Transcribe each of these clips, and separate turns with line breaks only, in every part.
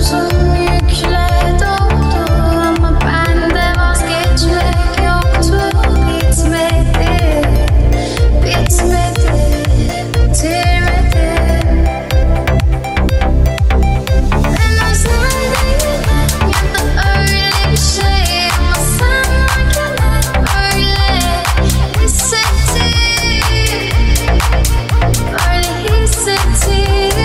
Omzum yükle doldu ama bende vazgeçmek yoktu. Bitmedi, bitmedi, bitirmedi. Ben özlem değilim ya da öyle bir şey, ama sen varken öyle hissettim, öyle hissettim.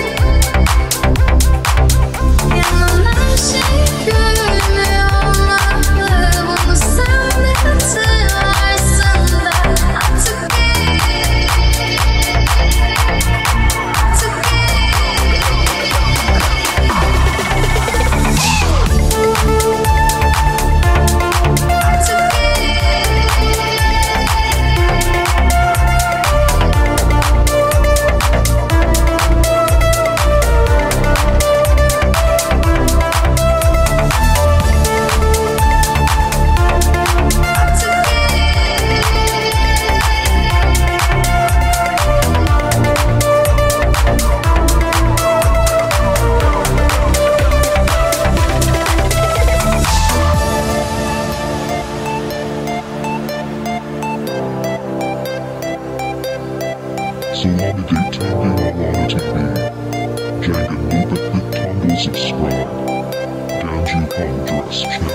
Yanımda her şey görünmüyor olmalı. Bunu sen de hatırlarsın da artık git, artık
So on the daytime you wanted to be, Jagged loop at the tumbles of sky, Ganju palm dress